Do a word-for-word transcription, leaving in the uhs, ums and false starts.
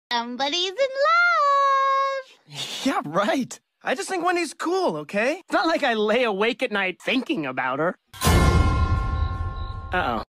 Somebody's in love! Yeah, right. I just think Wendy's cool, okay? It's not like I lay awake at night thinking about her. Uh-oh.